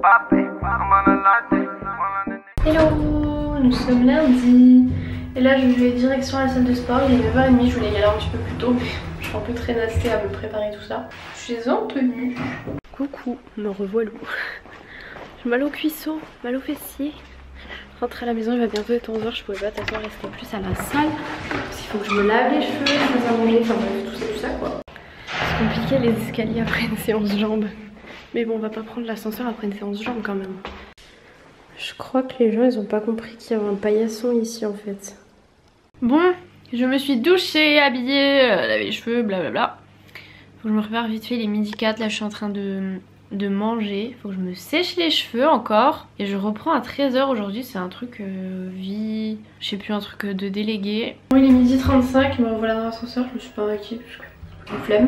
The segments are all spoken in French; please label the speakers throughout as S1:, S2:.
S1: Hello, nous sommes lundi. Et là je vais direction la salle de sport, il est 9h30, je voulais y aller un petit peu plus tôt mais je suis un peu traînassée à me préparer tout ça. Je suis en tenue. Coucou, me revoilà. J'ai mal au cuisseau, mal au fessier. Je rentre à la maison, il va bientôt être 11h, je pouvais pas t'attendre rester plus à la salle. Parce qu'il faut que je me lave les cheveux, je fasse à manger, enfin bref, tout ça quoi. C'est compliqué les escaliers après une séance jambes. Mais bon, on va pas prendre l'ascenseur après une séance jambes quand même. Je crois que les gens ils ont pas compris qu'il y avait un paillasson ici en fait. Bon, je me suis douchée, habillée, lavé les cheveux, blablabla. Faut que je me prépare vite fait, il est midi 4, là je suis en train de manger. Faut que je me sèche les cheveux encore. Et je reprends à 13h aujourd'hui, c'est un truc vie... Je sais plus, un truc de délégué. Bon, il est midi 35, me revoilà dans l'ascenseur, je me suis pas maquillée parce que j'ai flemme.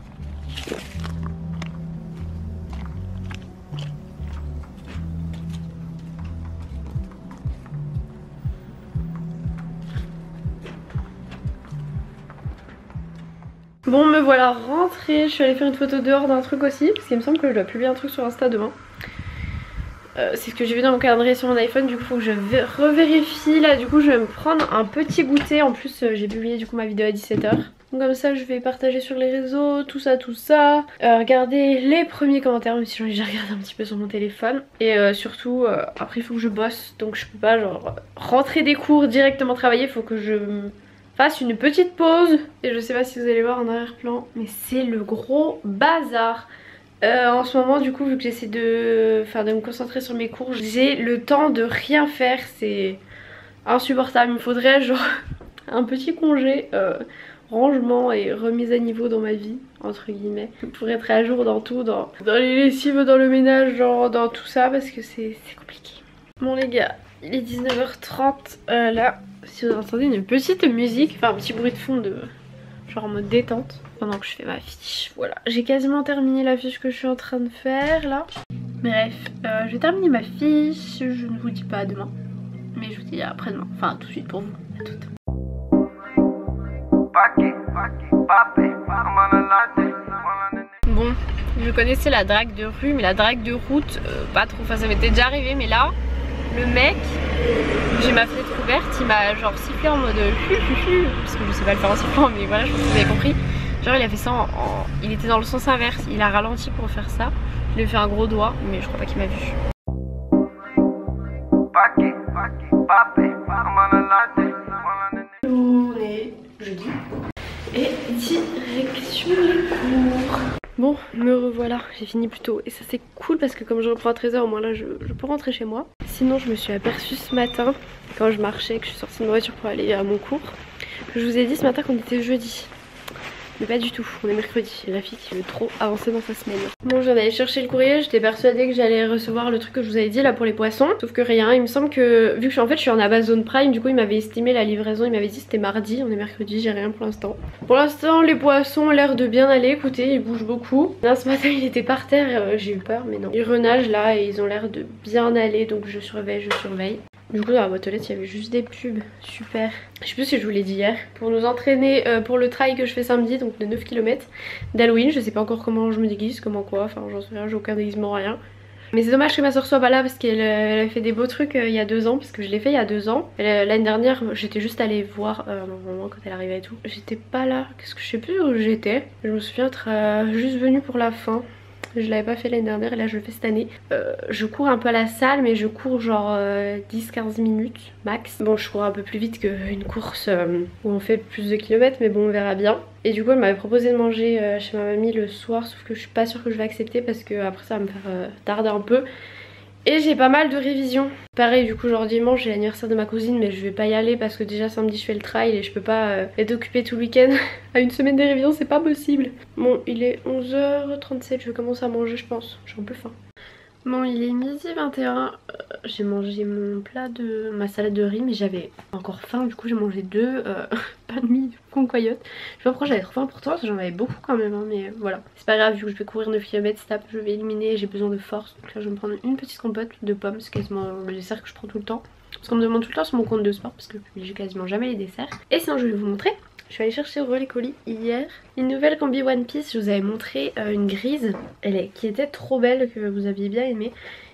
S1: Bon, me voilà rentrée, je suis allée faire une photo dehors d'un truc aussi, parce qu'il me semble que je dois publier un truc sur Insta demain. C'est ce que j'ai vu dans mon calendrier sur mon iPhone, du coup faut que je revérifie. Là du coup je vais me prendre un petit goûter, en plus j'ai publié du coup ma vidéo à 17h. Donc comme ça je vais partager sur les réseaux, tout ça. Regarder les premiers commentaires, même si j'en ai déjà regardé un petit peu sur mon téléphone. Et surtout après il faut que je bosse, donc je peux pas genre rentrer des cours directement travailler, il faut que je fasse une petite pause. Et je sais pas si vous allez voir en arrière-plan, mais c'est le gros bazar. En ce moment du coup vu que j'essaie de me concentrer sur mes cours, j'ai le temps de rien faire, c'est insupportable. Il me faudrait genre un petit congé rangement et remise à niveau dans ma vie entre guillemets pour être à jour dans tout, dans les lessives, dans le ménage, genre dans tout ça, parce que c'est compliqué. Bon les gars, il est 19h30 là, si vous entendez une petite musique, enfin un petit bruit de fond de genre en mode détente pendant que je fais ma fiche. Voilà, j'ai quasiment terminé la fiche que je suis en train de faire là. Bref, je vais terminer ma fiche, je ne vous dis pas à demain, mais je vous dis à après-demain, enfin tout de suite pour vous, à toutes. Bon, je connaissais la drague de rue, mais la drague de route, pas trop, enfin ça m'était déjà arrivé, mais là, le mec, j'ai ma fenêtre ouverte, il m'a genre sifflé en mode parce que je sais pas le faire en sifflant, mais voilà, je pense que vous avez compris. Genre il a fait ça il était dans le sens inverse, il a ralenti pour faire ça. Je lui ai fait un gros doigt, mais je crois pas qu'il m'a vu. On est jeudi et direction les cours. Bon, me revoilà, j'ai fini plus tôt et ça c'est cool parce que comme je reprends à 13h, au moins là je peux rentrer chez moi. Sinon je me suis aperçue ce matin quand je marchais, que je suis sortie de ma voiture pour aller à mon cours, que je vous ai dit ce matin qu'on était jeudi. Mais pas du tout, on est mercredi, la fille qui veut trop avancer dans sa semaine. Bon, je viens d'aller chercher le courrier, j'étais persuadée que j'allais recevoir le truc que je vous avais dit là pour les poissons. Sauf que rien, il me semble que, vu que je suis en Amazon Prime, du coup il m'avait estimé la livraison, il m'avait dit c'était mardi, on est mercredi, j'ai rien pour l'instant. Pour l'instant les poissons ont l'air de bien aller, écoutez, ils bougent beaucoup. Là ce matin il était par terre, j'ai eu peur mais non. Ils renagent là et ils ont l'air de bien aller, donc je surveille. Du coup dans la boîte aux lettres il y avait juste des pubs, super. Je sais plus si je vous l'ai dit hier. Pour nous entraîner pour le trail que je fais samedi, donc de 9 km d'Halloween. Je sais pas encore comment je me déguise, comment quoi, enfin j'en sais rien, j'ai aucun déguisement, rien. Mais c'est dommage que ma soeur soit pas là parce qu'elle a fait des beaux trucs il y a 2 ans, parce que je l'ai fait il y a 2 ans. L'année dernière j'étais juste allée voir maman quand elle arrivait et tout. J'étais pas là, qu'est-ce que je sais plus où j'étais. Je me souviens être juste venue pour la fin. Je l'avais pas fait l'année dernière et là je le fais cette année. Je cours un peu à la salle, mais je cours genre 10-15 minutes max. Bon, je cours un peu plus vite qu'une course où on fait plus de kilomètres, mais bon on verra bien. Et du coup elle m'avait proposé de manger chez ma mamie le soir, sauf que je suis pas sûre que je vais accepter parce que après ça va me faire tarder un peu. Et j'ai pas mal de révisions. Pareil du coup genre dimanche j'ai l'anniversaire de ma cousine, mais je vais pas y aller parce que déjà samedi je fais le trail et je peux pas être occupée tout le week-end. À une semaine des révisions c'est pas possible. Bon il est 11h37, je vais commencer à manger je pense, j'ai un peu faim. Bon il est midi 21, j'ai mangé mon plat de ma salade de riz mais j'avais encore faim, du coup j'ai mangé 2 pains de mie concoyote. Je sais pas pourquoi j'avais trop faim pourtant, j'en avais beaucoup quand même hein, mais voilà. C'est pas grave, vu que je vais courir 9 km, je vais éliminer, j'ai besoin de force. Donc là je vais me prendre une petite compote de pommes, c'est quasiment le dessert que je prends tout le temps. Parce qu'on me demande tout le temps sur mon compte de sport parce que j'ai quasiment jamais les desserts. Et sinon je vais vous montrer. Je suis allée chercher au Relais Colis hier une nouvelle combi One Piece. Je vous avais montré une grise qui était trop belle, que vous aviez bien aimée.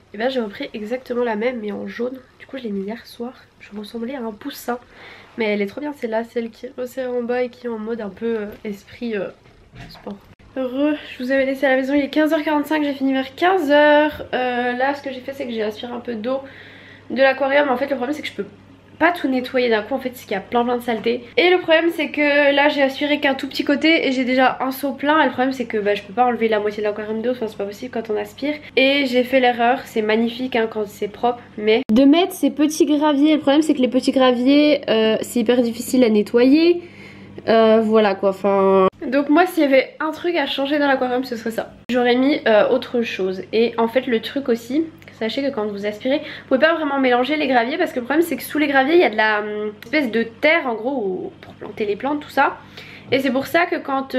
S1: Et ben j'ai repris exactement la même mais en jaune. Du coup je l'ai mis hier soir. Je ressemblais à un poussin. Mais elle est trop bien celle-là, celle qui est resserrée en bas et qui est en mode un peu esprit sport. Heureux, je vous avais laissé à la maison, il est 15h45, j'ai fini vers 15h. Là ce que j'ai fait c'est que j'ai aspiré un peu d'eau de l'aquarium. En fait le problème c'est que je peux pas tout nettoyer d'un coup en fait parce qu'il y a plein de saleté. Et le problème c'est que là j'ai aspiré qu'un tout petit côté et j'ai déjà un seau plein. Et le problème c'est que je peux pas enlever la moitié de l'aquarium d'eau, enfin c'est pas possible quand on aspire. Et j'ai fait l'erreur, c'est magnifique hein, quand c'est propre, mais de mettre ces petits graviers. Le problème c'est que les petits graviers c'est hyper difficile à nettoyer. Voilà quoi, enfin... Donc moi s'il y avait un truc à changer dans l'aquarium ce serait ça. J'aurais mis autre chose. Et en fait le truc aussi, sachez que quand vous aspirez, vous pouvez pas vraiment mélanger les graviers parce que le problème c'est que sous les graviers il y a de la espèce de terre en gros pour planter les plantes tout ça. Et c'est pour ça que quand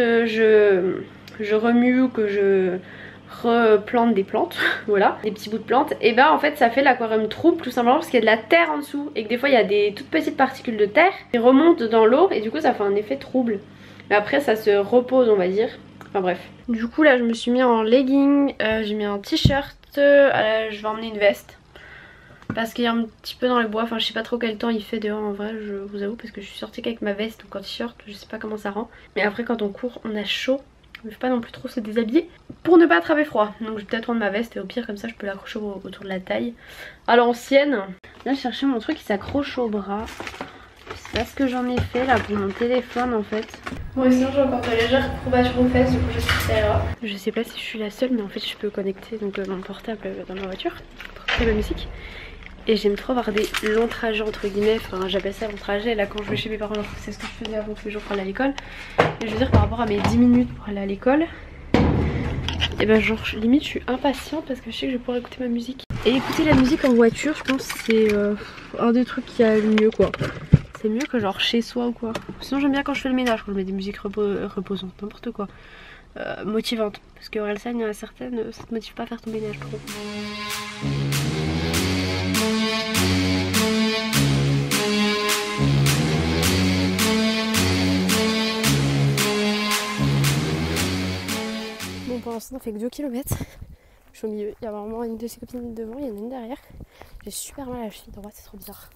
S1: je remue ou que je replante des plantes, voilà, des petits bouts de plantes, et ben en fait ça fait l'aquarium trouble tout simplement parce qu'il y a de la terre en dessous et que des fois il y a des toutes petites particules de terre qui remontent dans l'eau et du coup ça fait un effet trouble. Mais après ça se repose on va dire. Enfin bref. Du coup là je me suis mis en legging, j'ai mis un t-shirt, je vais emmener une veste. Parce qu'il y a un petit peu dans le bois, enfin je sais pas trop quel temps il fait dehors en vrai je vous avoue parce que je suis sortie qu'avec ma veste ou en t-shirt, je sais pas comment ça rend. Mais après quand on court on a chaud. Il ne faut pas non plus trop se déshabiller pour ne pas attraper froid. Donc je vais peut-être prendre ma veste et au pire comme ça je peux l'accrocher autour de la taille. À l'ancienne. Là je cherchais mon truc qui s'accroche au bras. Je sais pas ce que j'en ai fait là pour mon téléphone en fait. Bon sinon j'ai encore de légères courbatures aux fesses, du coup je sais que ça ira. Je sais pas si je suis la seule mais en fait je peux connecter donc mon portable dans ma voiture pour écouter la musique. Et j'aime trop avoir des longs trajets entre guillemets, enfin j'appelle ça long trajet. Là quand je vais chez mes parents, c'est ce que je faisais avant tous les jours pour aller à l'école. Et je veux dire par rapport à mes 10 minutes pour aller à l'école, et ben genre limite je suis impatiente parce que je sais que je vais pouvoir écouter ma musique. Et écouter la musique en voiture je pense c'est un des trucs qui a le mieux quoi. C'est mieux que genre chez soi ou quoi. Sinon j'aime bien quand je fais le ménage, quand je mets des musiques reposantes, n'importe quoi. Motivantes. Parce que Orelsan il y en a certaines, ça te motive pas à faire ton ménage trop. Pour l'instant on fait que 2 km. Je suis au milieu, il y a vraiment une de ses copines devant, il y en a une derrière. J'ai super mal à la cheville droite, c'est trop bizarre.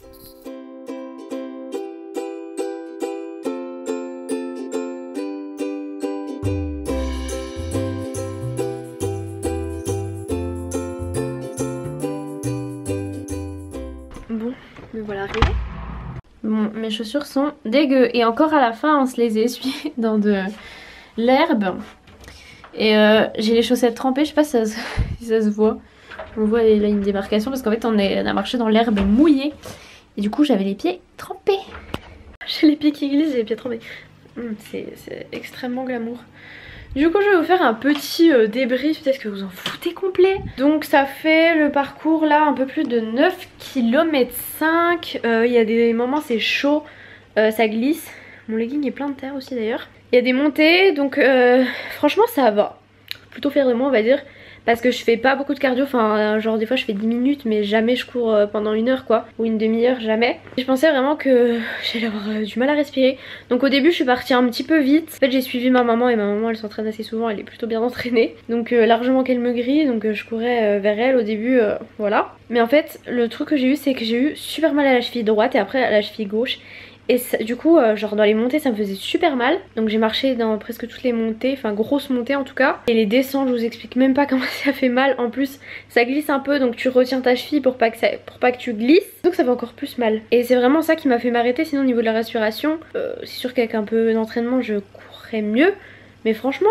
S1: Bon, me voilà arrivée. Bon, mes chaussures sont dégueu et encore à la fin on se les essuie dans de l'herbe. Et j'ai les chaussettes trempées, je sais pas si ça se voit. On voit là une démarcation parce qu'en fait on a marché dans l'herbe mouillée. Et du coup j'avais les pieds trempés. J'ai les pieds qui glissent, j'ai les pieds trempés. C'est extrêmement glamour. Du coup je vais vous faire un petit débrief, peut-être que vous en foutez complet. Donc ça fait le parcours là un peu plus de 9 km 5. Il y a des moments c'est chaud, ça glisse. Mon legging est plein de terre aussi d'ailleurs. Il y a des montées donc franchement ça va. Plutôt fière de moi on va dire. Parce que je fais pas beaucoup de cardio, enfin genre des fois je fais 10 minutes mais jamais je cours pendant 1 heure quoi. Ou une demi-heure, jamais. Je pensais vraiment que j'allais avoir du mal à respirer. Donc au début je suis partie un petit peu vite. En fait j'ai suivi ma maman et ma maman elle s'entraîne assez souvent, elle est plutôt bien entraînée. Donc largement qu'elle me grille, donc je courais vers elle au début, voilà. Mais en fait le truc que j'ai eu c'est que j'ai eu super mal à la cheville droite et après à la cheville gauche. Et ça, du coup genre dans les montées ça me faisait super mal. Donc j'ai marché dans presque toutes les montées, enfin grosses montées en tout cas. Et les descentes je vous explique même pas comment ça fait mal. En plus ça glisse un peu donc tu retiens ta cheville pour pas que tu glisses. Donc ça fait encore plus mal. Et c'est vraiment ça qui m'a fait m'arrêter. Sinon au niveau de la respiration c'est sûr qu'avec un peu d'entraînement je courrais mieux. Mais franchement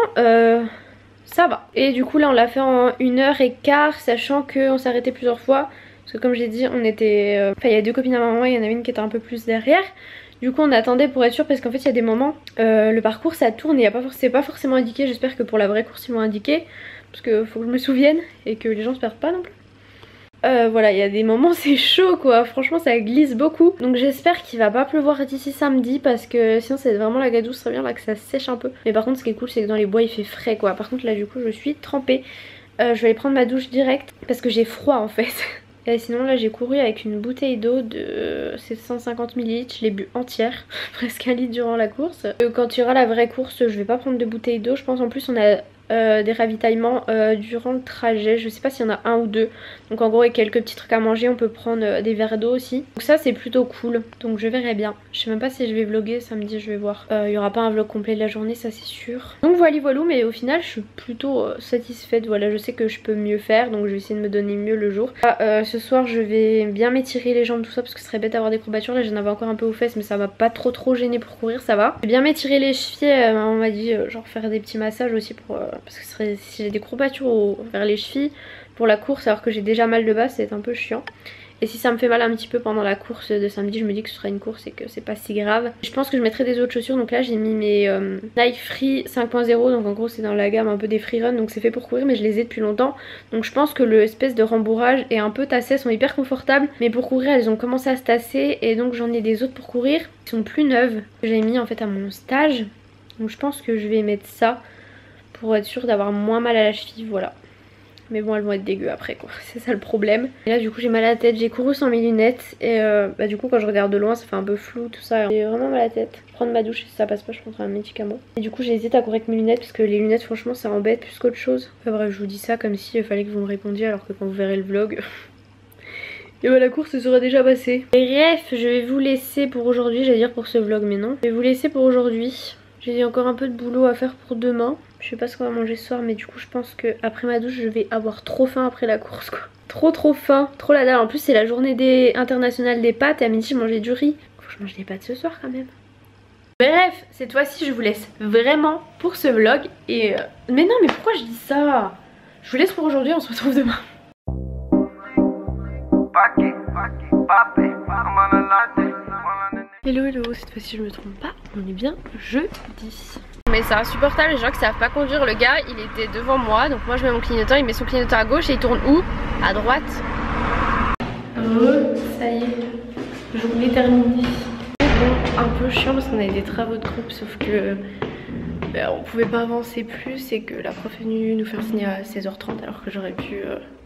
S1: ça va. Et du coup là on l'a fait en 1h15 sachant qu'on s'est arrêté plusieurs fois. Parce que comme j'ai dit on était... Enfin il y a 2 copines à maman et il y en avait une qui était un peu plus derrière. Du coup on attendait pour être sûr parce qu'en fait il y a des moments le parcours ça tourne et c'est pas forcément indiqué. J'espère que pour la vraie course ils vont indiquer. Parce que faut que je me souvienne et que les gens se perdent pas non plus. Voilà il y a des moments c'est chaud quoi. Franchement ça glisse beaucoup. Donc j'espère qu'il va pas pleuvoir d'ici samedi. Parce que sinon c'est vraiment la gadoue. Ce serait bien là que ça sèche un peu. Mais par contre ce qui est cool c'est que dans les bois il fait frais quoi. Par contre là du coup je suis trempée. Je vais aller prendre ma douche direct. Parce que j'ai froid en fait. Et sinon là j'ai couru avec une bouteille d'eau de 750 ml, je l'ai bu entière, presque 1 litre durant la course. Quand il y aura la vraie course je vais pas prendre de bouteille d'eau, je pense en plus on a des ravitaillements durant le trajet. Je sais pas s'il y en a un ou deux. Donc en gros avec quelques petits trucs à manger, on peut prendre des verres d'eau aussi. Donc ça c'est plutôt cool. Donc je verrai bien. Je sais même pas si je vais vlogger samedi, je vais voir. Il y aura pas un vlog complet de la journée, ça c'est sûr. Donc voilà, mais au final je suis plutôt satisfaite. Voilà, je sais que je peux mieux faire, donc je vais essayer de me donner mieux le jour. Ce soir je vais bien m'étirer les jambes, tout ça, parce que ce serait bête d'avoir des courbatures. Là j'en avais encore un peu aux fesses, mais ça m'a pas trop gêné pour courir, ça va. Je vais bien m'étirer les chevilles, on m'a dit genre faire des petits massages aussi pour parce que si j'ai des courbatures vers les chevilles pour la course, alors que j'ai déjà mal de base, c'est un peu chiant. Et si ça me fait mal un petit peu pendant la course de samedi, je me dis que ce sera une course et que c'est pas si grave. Je pense que je mettrai des autres chaussures. Donc là j'ai mis mes Nike Free 5.0. Donc en gros c'est dans la gamme un peu des free run. Donc c'est fait pour courir, mais je les ai depuis longtemps. Donc je pense que l'espèce de rembourrage est un peu tassé. Elles sont hyper confortables, mais pour courir elles ont commencé à se tasser. Et donc j'en ai des autres pour courir qui sont plus neuves, que j'ai mis en fait à mon stage. Donc je pense que je vais mettre ça pour être sûre d'avoir moins mal à la cheville, voilà. Mais bon, elles vont être dégueu après quoi, c'est ça le problème. Et là du coup j'ai mal à la tête, j'ai couru sans mes lunettes. Et du coup quand je regarde de loin ça fait un peu flou tout ça. J'ai vraiment mal à la tête. Je vais prendre ma douche et si ça passe pas je prendrai un médicament. Et du coup j'hésite à courir avec mes lunettes parce que les lunettes franchement ça embête plus qu'autre chose. Enfin bref, je vous dis ça comme si il fallait que vous me répondiez, alors que quand vous verrez le vlog... Et voilà, la course sera déjà passée. Bref, je vais vous laisser pour aujourd'hui, j'allais dire pour ce vlog mais non. Je vais vous laisser pour aujourd'hui. J'ai encore un peu de boulot à faire pour demain. Je sais pas ce qu'on va manger ce soir, mais du coup je pense que après ma douche je vais avoir trop faim après la course quoi. Trop faim, trop la dalle. En plus c'est la journée internationale des pâtes et à midi je mangeais du riz. Faut que je mange des pâtes ce soir quand même. Bref, cette fois-ci je vous laisse vraiment pour ce vlog. Et mais non, mais pourquoi je dis ça? Je vous laisse pour aujourd'hui, on se retrouve demain. Hello, cette fois-ci je me trompe pas, on est bien jeudi. Mais c'est insupportable, les gens qui savent pas conduire. Le gars il était devant moi, donc moi je mets mon clignotant, il met son clignotant à gauche et il tourne où? À droite. Ça y est, journée terminée. Bon, un peu chiant parce qu'on avait des travaux de groupe, sauf que on pouvait pas avancer plus et que la prof est venue nous faire signer à 16h30 alors que j'aurais pu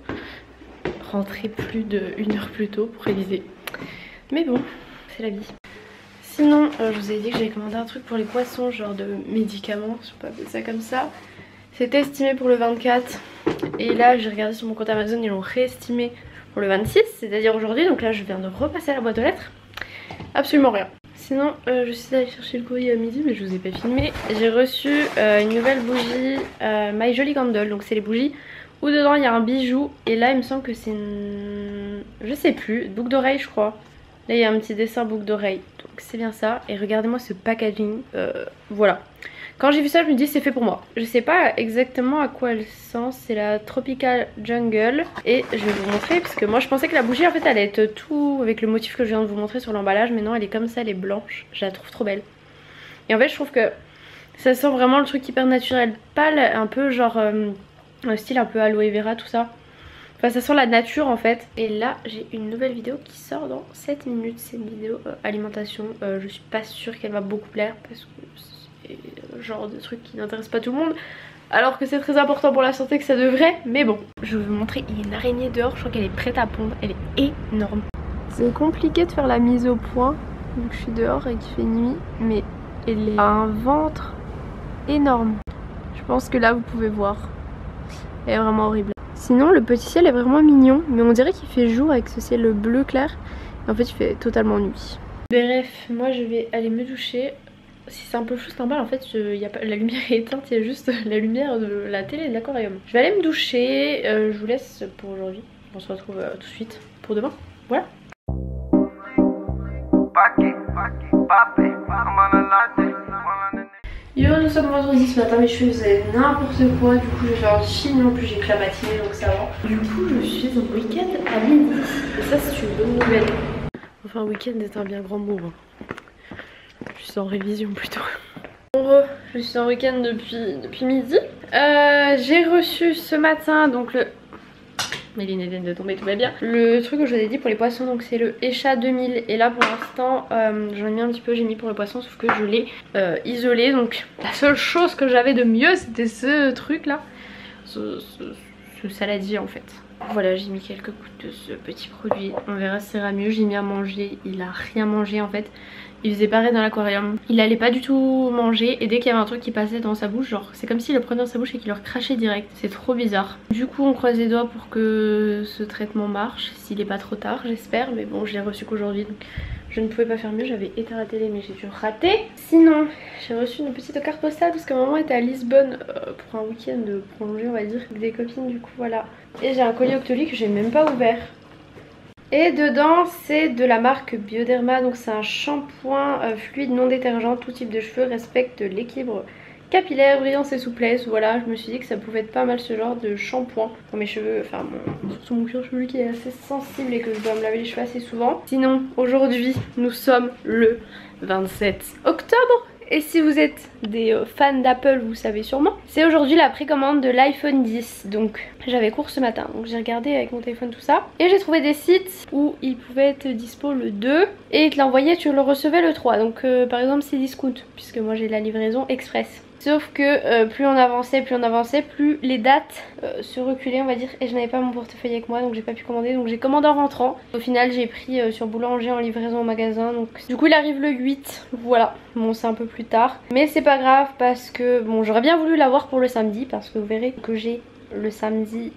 S1: rentrer plus d'1 heure plus tôt pour réviser. Mais bon, c'est la vie. Sinon, je vous ai dit que j'avais commandé un truc pour les poissons, genre de médicaments, je peux appeler ça comme ça. C'était estimé pour le 24. Et là, j'ai regardé sur mon compte Amazon, ils l'ont réestimé pour le 26, c'est-à-dire aujourd'hui. Donc là, je viens de repasser à la boîte aux lettres. Absolument rien. Sinon, je suis allée chercher le courrier à midi, mais je vous ai pas filmé. J'ai reçu une nouvelle bougie My Jolly Candle. Donc c'est les bougies où dedans il y a un bijou. Et là, il me semble que c'est une... je sais plus, boucle d'oreille je crois. Là il y a un petit dessin boucle d'oreille, donc c'est bien ça. Et regardez-moi ce packaging, voilà. Quand j'ai vu ça je me dis c'est fait pour moi. Je sais pas exactement à quoi elle sent, c'est la Tropical Jungle. Et je vais vous montrer parce que moi je pensais que la bougie en fait elle allait être tout avec le motif que je viens de vous montrer sur l'emballage. Mais non, elle est comme ça, elle est blanche, je la trouve trop belle. Et en fait je trouve que ça sent vraiment le truc hyper naturel, pâle, un peu genre style un peu aloe vera tout ça. Enfin ça sent la nature en fait. Et là j'ai une nouvelle vidéo qui sort dans 7 minutes. C'est une vidéo alimentation. Je suis pas sûre qu'elle va beaucoup plaire parce que c'est le genre de truc qui n'intéresse pas tout le monde, alors que c'est très important pour la santé que ça devrait. Mais bon, je vais vous montrer, il y a une araignée dehors, je crois qu'elle est prête à pondre. Elle est énorme. C'est compliqué de faire la mise au point vu que je suis dehors et qu'il fait nuit. Mais elle a un ventre énorme. Je pense que là vous pouvez voir. Elle est vraiment horrible. Sinon le petit ciel est vraiment mignon, mais on dirait qu'il fait jour avec ce ciel bleu clair. Et en fait il fait totalement nuit. Bref, moi je vais aller me doucher. Si c'est un peu flou c'est normal, en fait la lumière est éteinte, il y a juste la lumière de la télé et de l'aquarium. Je vais aller me doucher, je vous laisse pour aujourd'hui. On se retrouve tout de suite pour demain. Voilà. Yo, nous sommes vendredi ce matin, mes cheveux faisaient n'importe quoi, du coup je vais faire un chine, en plus j'ai que la matinée donc ça va. Du coup je suis en week-end à midi, et ça c'est une bonne nouvelle. Enfin week-end est un bien grand mot. Je suis en révision plutôt. Bon, je suis en week-end depuis midi. J'ai reçu ce matin donc le... mes lunettes viennent de tomber, tout va bien. Le truc que je vous ai dit pour les poissons, donc c'est le Echa 2000. Et là pour l'instant j'en ai mis un petit peu, j'ai mis pour le poisson, sauf que je l'ai isolé. Donc la seule chose que j'avais de mieux c'était ce truc là, ce ce saladier en fait. Voilà, j'ai mis quelques gouttes de ce petit produit, on verra si ça ira mieux. J'ai mis à manger, il a rien mangé en fait. Il faisait pareil dans l'aquarium, il allait pas du tout manger et dès qu'il y avait un truc qui passait dans sa bouche, genre c'est comme s'il le prenait dans sa bouche et qu'il le recrachait direct. C'est trop bizarre. Du coup on croise les doigts pour que ce traitement marche, s'il est pas trop tard j'espère. Mais bon, je l'ai reçu qu'aujourd'hui donc je ne pouvais pas faire mieux, j'avais éteint la télé mais j'ai dû rater. Sinon j'ai reçu une petite carte postale parce que maman était à Lisbonne pour un week-end prolongé on va dire avec des copines, du coup voilà. Et j'ai un collier Octoly que j'ai même pas ouvert. Et dedans c'est de la marque Bioderma, donc c'est un shampoing fluide non détergent, tout type de cheveux, respecte l'équilibre capillaire, brillance et souplesse. Voilà, je me suis dit que ça pouvait être pas mal ce genre de shampoing pour mes cheveux, enfin surtout mon cuir chevelu qui est assez sensible et que je dois me laver les cheveux assez souvent. Sinon aujourd'hui nous sommes le 27 octobre. Et si vous êtes des fans d'Apple, vous savez sûrement, c'est aujourd'hui la précommande de l'iPhone 10. Donc j'avais cours ce matin, donc j'ai regardé avec mon téléphone tout ça. Et j'ai trouvé des sites où il pouvait être dispo le 2 et il te l'envoyait, tu le recevais le 3. Donc par exemple c'est Discount, puisque moi j'ai la livraison express. Sauf que plus on avançait, plus les dates se reculaient on va dire. Et je n'avais pas mon portefeuille avec moi donc j'ai pas pu commander. Donc j'ai commandé en rentrant. Au final j'ai pris sur Boulanger en livraison au magasin. Donc du coup il arrive le 8. Voilà, bon c'est un peu plus tard. Mais c'est pas grave parce que bon j'aurais bien voulu l'avoir pour le samedi. Parce que vous verrez que j'ai le samedi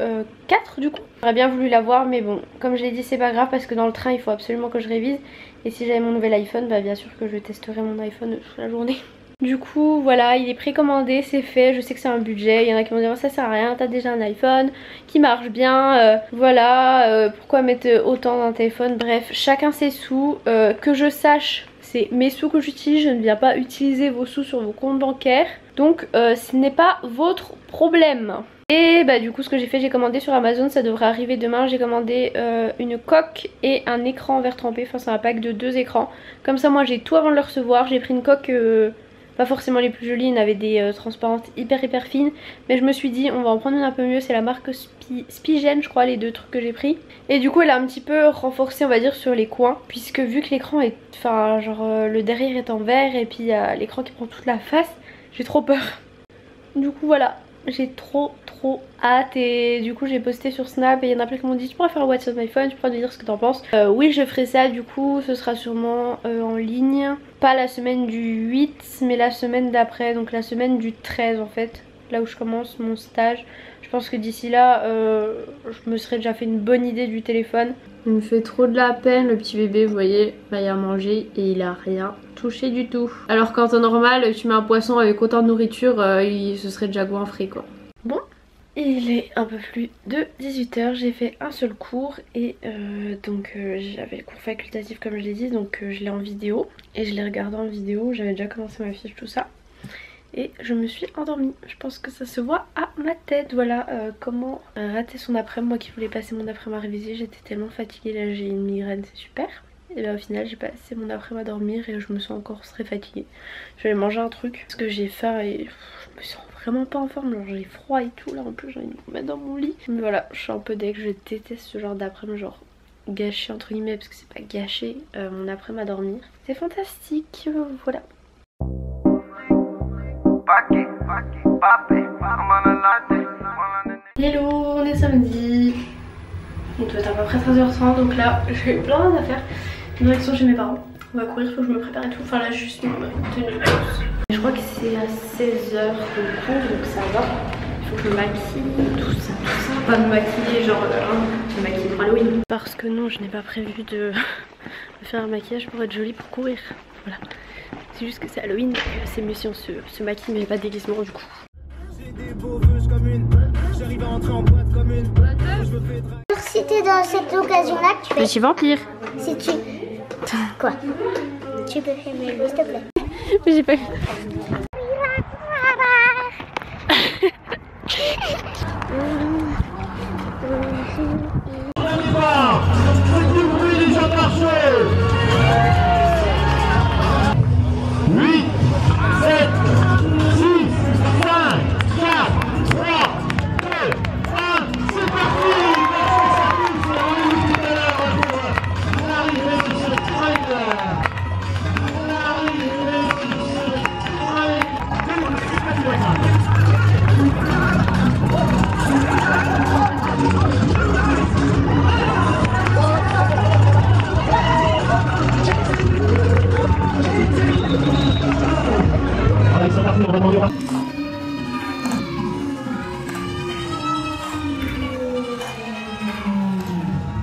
S1: 4 du coup. J'aurais bien voulu l'avoir mais bon comme je l'ai dit c'est pas grave parce que dans le train il faut absolument que je révise. Et si j'avais mon nouvel iPhone bah bien sûr que je testerai mon iPhone toute la journée. Du coup voilà, il est précommandé, c'est fait, je sais que c'est un budget, il y en a qui vont dire ça sert à rien, t'as déjà un iPhone qui marche bien, voilà, pourquoi mettre autant dans un téléphone, bref, chacun ses sous, que je sache, c'est mes sous que j'utilise, je ne viens pas utiliser vos sous sur vos comptes bancaires, donc ce n'est pas votre problème. Et bah du coup ce que j'ai fait, j'ai commandé sur Amazon, ça devrait arriver demain. J'ai commandé une coque et un écran en verre trempé, enfin c'est un pack de 2 écrans. Comme ça moi j'ai tout avant de le recevoir, j'ai pris une coque... pas forcément les plus jolies, il y en avait des transparentes hyper fines. Mais je me suis dit on va en prendre une un peu mieux, c'est la marque Spigen je crois les deux trucs que j'ai pris. Et du coup elle a un petit peu renforcé on va dire sur les coins. Puisque vu que l'écran est, enfin genre le derrière est en verre et puis il y a l'écran qui prend toute la face, j'ai trop peur. Du coup voilà, j'ai trop hâte et du coup j'ai posté sur Snap et il y en a plein qui m'ont dit tu pourras faire un What's on my phone, tu pourras me dire ce que t'en penses. Oui je ferai ça, du coup ce sera sûrement en ligne, pas la semaine du 8 mais la semaine d'après, donc la semaine du 13 en fait, là où je commence mon stage. Je pense que d'ici là je me serais déjà fait une bonne idée du téléphone. Il me fait trop de la peine le petit bébé, vous voyez, bah, il a mangé et il a rien touché du tout. Alors qu'en temps normal tu mets un poisson avec autant de nourriture, il se serait déjà goinfré quoi. Bon, il est un peu plus de 18 h, j'ai fait un seul cours et donc j'avais le cours facultatif comme je l'ai dit, donc je l'ai en vidéo et je l'ai regardé en vidéo, j'avais déjà commencé ma fiche tout ça et je me suis endormie. Je pense que ça se voit à ma tête. Voilà comment rater son après-midi. Moi qui voulais passer mon après-midi à réviser, j'étais tellement fatiguée, là j'ai une migraine, c'est super. Et bien au final j'ai passé mon après-midi à dormir et je me sens encore très fatiguée. Je vais aller manger un truc parce que j'ai faim et je me sens vraiment pas en forme, genre j'ai froid et tout là, en plus j'ai envie de me mettre dans mon lit. Mais voilà, je suis un peu deg, je déteste ce genre d'après-midi, genre gâché entre guillemets, parce que c'est pas gâché mon après-midi à dormir. C'est fantastique, voilà. Hello, on est samedi. Il doit être à peu près 13h30, donc là j'ai plein à faire. Direction chez mes parents. On va courir, faut que je me prépare et tout. Enfin là juste une tenue. Je crois que c'est à 16h de cours, donc ça va. Il faut que je me maquille, tout ça. Pas me maquiller genre me maquiller pour Halloween. Parce que non, je n'ai pas prévu de faire un maquillage pour être jolie pour courir. Voilà. C'est juste que c'est Halloween, donc c'est mieux si on se maquille mais pas de déguisement du coup.
S2: Si t'es dans cette occasion-là, tu fais...
S1: Petit vampire.
S2: Si tu... Quoi? Tu peux filmer lui, s'il te plaît.
S1: Mais j'ai pas vu.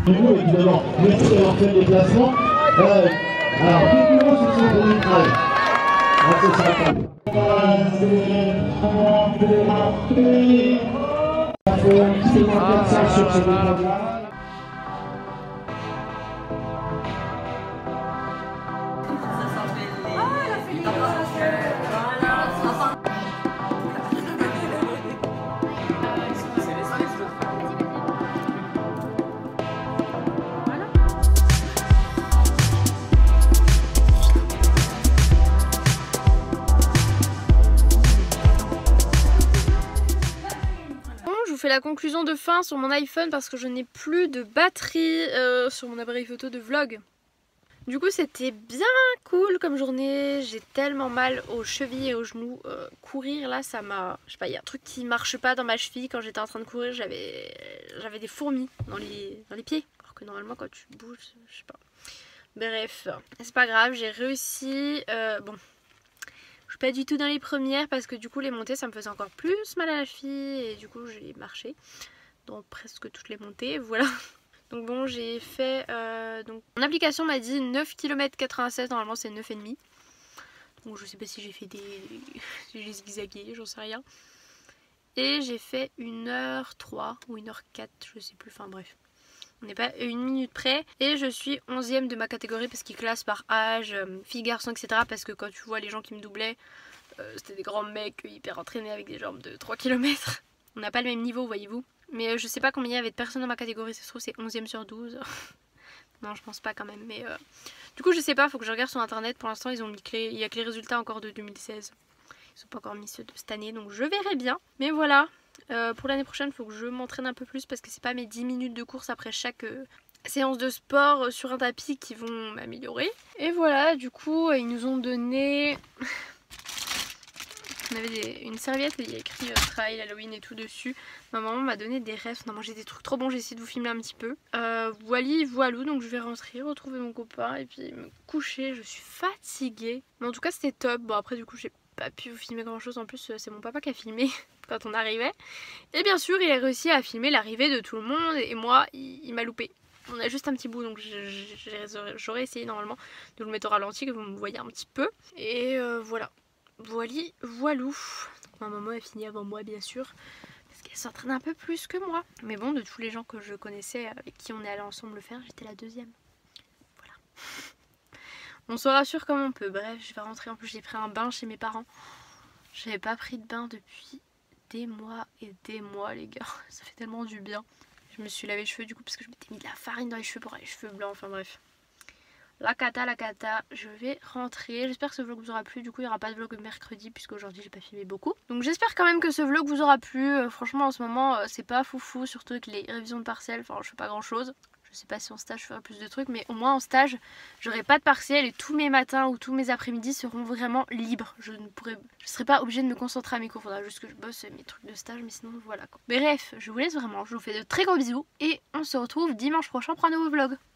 S3: Et puis d'abord, merci d'avoir fait le déplacement. Alors, quelques mots sur ce premier travail. C'est sympa. C'est moins 400 sur ce déplacement.
S1: Je fais la conclusion de fin sur mon iPhone parce que je n'ai plus de batterie sur mon appareil photo de vlog. Du coup c'était bien cool comme journée, j'ai tellement mal aux chevilles et aux genoux. Courir là ça m'a... Je sais pas, il y a un truc qui marche pas dans ma cheville. Quand j'étais en train de courir j'avais des fourmis dans les pieds. Alors que normalement quand tu bouges, je sais pas. Bref, c'est pas grave, j'ai réussi. Bon, je suis pas du tout dans les premières parce que du coup les montées ça me faisait encore plus mal à la cheville. Et du coup j'ai marché dans presque toutes les montées, voilà. Donc bon, j'ai fait... donc mon application m'a dit 9 km 96, normalement c'est 9,5. Donc je sais pas si j'ai fait si j'ai zigzagué, j'en sais rien. Et j'ai fait 1h03 ou 1h04, je sais plus, enfin bref. On n'est pas à 1 minute près. Et je suis 11e de ma catégorie parce qu'ils classent par âge, filles, garçons, etc. Parce que quand tu vois les gens qui me doublaient, c'était des grands mecs hyper entraînés avec des jambes de 3 km. On n'a pas le même niveau, voyez-vous. Mais je sais pas combien il y avait de personnes dans ma catégorie, ça se trouve c'est 11e sur 12. Non, je pense pas quand même. Mais du coup, je sais pas, faut que je regarde sur internet. Pour l'instant, ils ont mis il y a que les résultats encore de 2016. Ils ont pas encore mis ceux de cette année, donc je verrai bien. Mais voilà, pour l'année prochaine, il faut que je m'entraîne un peu plus parce que c'est pas mes 10 minutes de course après chaque séance de sport sur un tapis qui vont m'améliorer. Et voilà, du coup, ils nous ont donné... On avait une serviette et il y a écrit Trail, Halloween et tout dessus. Ma maman m'a donné des rêves, on a mangé des trucs trop bons, j'ai essayé de vous filmer un petit peu. Voilou, donc je vais rentrer, retrouver mon copain et puis me coucher. Je suis fatiguée. Mais en tout cas c'était top. Bon après du coup j'ai pas pu vous filmer grand chose. En plus c'est mon papa qui a filmé quand on arrivait. Et bien sûr il a réussi à filmer l'arrivée de tout le monde et moi il m'a loupé. On a juste un petit bout donc j'aurais essayé normalement de le mettre au ralenti que vous me voyez un petit peu. Et voilà. Voilou. Ma maman a fini avant moi bien sûr parce qu'elle s'entraîne un peu plus que moi. Mais bon, de tous les gens que je connaissais avec qui on est allé ensemble le faire, j'étais la deuxième. Voilà. On se rassure comme on peut. Bref, je vais rentrer. En plus j'ai pris un bain chez mes parents. J'avais pas pris de bain depuis des mois et des mois les gars. Ça fait tellement du bien. Je me suis lavé les cheveux du coup parce que je m'étais mis de la farine dans les cheveux pour avoir les cheveux blancs. Enfin bref. La cata, je vais rentrer. J'espère que ce vlog vous aura plu. Du coup il n'y aura pas de vlog mercredi puisque aujourd'hui j'ai pas filmé beaucoup. Donc j'espère quand même que ce vlog vous aura plu. Franchement en ce moment c'est pas foufou, surtout avec les révisions de partiels. Enfin je fais pas grand chose. Je sais pas si en stage je ferai plus de trucs, mais au moins en stage j'aurai pas de partiel et tous mes matins ou tous mes après-midi seront vraiment libres. Je serai pas obligée de me concentrer à mes cours. Faudra juste que je bosse mes trucs de stage, mais sinon voilà quoi. Bref, je vous laisse vraiment. Je vous fais de très gros bisous et on se retrouve dimanche prochain pour un nouveau vlog.